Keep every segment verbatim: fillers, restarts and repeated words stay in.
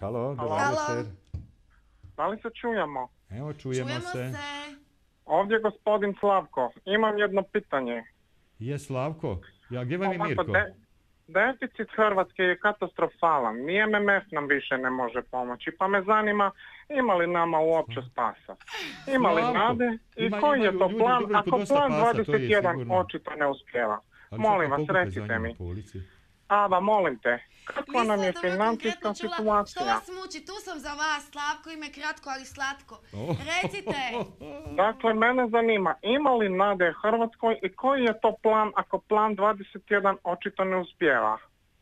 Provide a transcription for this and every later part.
Halo, dobar Halo. večer. Da li se čujemo? Evo, čujemo, Čujemo se. se. Ovdje je gospodin Slavko. Imam jedno pitanje. Je Slavko? Ja, gdje vam je Ovako, Mirko? de- deficit Hrvatske je katastrofalan. Ni M M F nam više ne može pomoći. Pa me zanima, ima li nama uopće spasa? Ima li Slavko, nade? I ima- koji je imaju to ljudi u plan Dubrovniku ako dosta plan pasa, to je dvadeset jedan sigurno. očito ne uspjeva? Ali Molim sad vas, pokupe za recite njima mi. po ulici. Ava, molim te, kakva Nisam nam je dobro konkretno financijska čula. Što situacija? vas muči? Tu sam za vas. Slavko ime kratko, ali slatko. Oh. Recite. Dakle, mene zanima, ima li nade Hrvatskoj i koji je to plan ako plan dvadeset jedan očito ne uspijeva?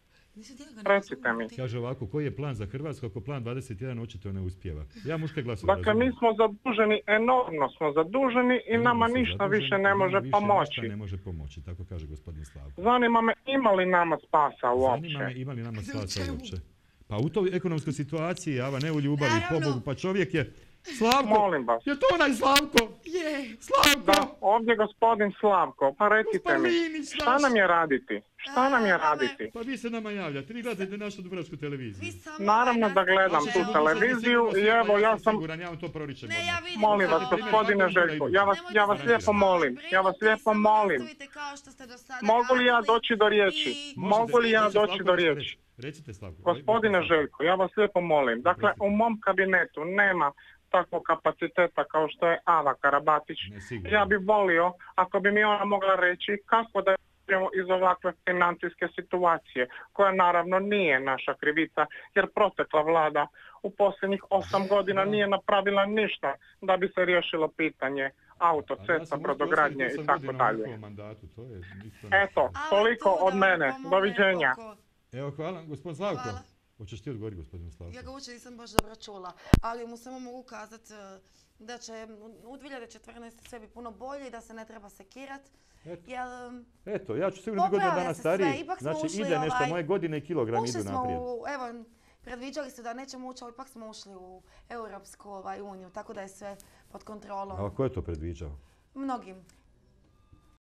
Recite mi. Kaže ovako, koji je plan za Hrvatsku ako plan dvadeset jedan očito ne uspijeva? Ja muške glasove Dakle, mi smo zaduženi, enormno smo zaduženi i nama ništa više ne može pomoći. Ništa ne može pomoći, tako kaže gospodin Slavko. Zanima me, ima li nama spasa uopće? Zanima me ima li nama spasa uopće. Pa u toj ekonomskoj situaciji, Ava, ne u ljubavi, Naravno. pobogu, pa čovjek je... Slavko! Molim vas. Je to onaj Slavko? Je. Slavko! Da, ovdje je gospodin Slavko, pa recite mi, Linić šta naš. nam je raditi? Šta nam je A, raditi? Pa vi se nama javljate, vi gledate našu dubrovačku televiziju. Vi samo Naravno ovaj da gledam nastavite. tu Evo. televiziju i evo ja sam... Siguran, ja vam to proričem. Ne, ja vidim. Molim vas, kao- gospodine Željko, ja vas, Nemojte ja vas se lijepo ništa molim, ja vas brinuti, lijepo samo molim. nastavite kao što ste do sada Mogu li ja radili doći do riječi? i- Mogu li ja Možete, doći Slavko, do možete riječi? reći. Recite Slavko. Gospodine Željko, ja vas lijepo molim. Dakle, u mom kabinetu nema takvog kapaciteta kao što je Ava Karabatić. Ne, sigurno. Ja bih volio, ako bi mi ona mogla reći kako da izađemo iz ovakve financijske situacije, koja naravno nije naša krivica, jer protekla vlada u posljednjih osam godina nije napravila ništa da bi se riješilo pitanje autocesta, brodogradnje i tako dalje. Mandatu, to je isto ne- Eto, Ali toliko tu da od vam mene. pomogne Doviđenja. oko- Evo, hvala, gospodin Slavko. Hvala. Hoćeš ti odgovoriti, gospodin Slavko? Ja ga uopće nisam baš dobro čula, ali mu samo mogu kazati da će u dvije tisuće četrnaeste sve biti puno bolje i da se ne treba sekirati. Eto. Jer um, Eto, ja ću sigurno biti godinu Popravlja dana se stariji, sve, ipak smo znači ušli ide nešto, ovaj- moje godine i kilogrami ušli idu smo naprijed. u, evo, predviđali su da nećemo ući, ali ipak smo ušli u Europsku ovaj, uniju, tako da je sve pod kontrolom. A ko je to predviđao? Mnogim.